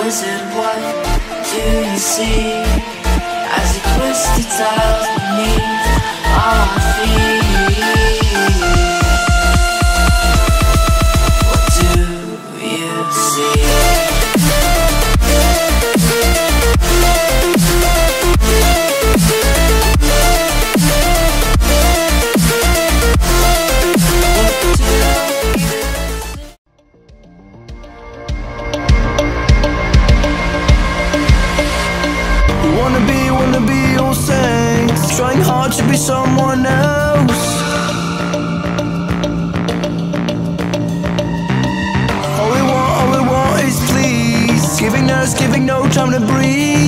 wizard, what do you see as you twist your tiles beneath our feet? What do you see? Wanna be all saints, trying hard to be someone else. All we want is please, giving no time to breathe.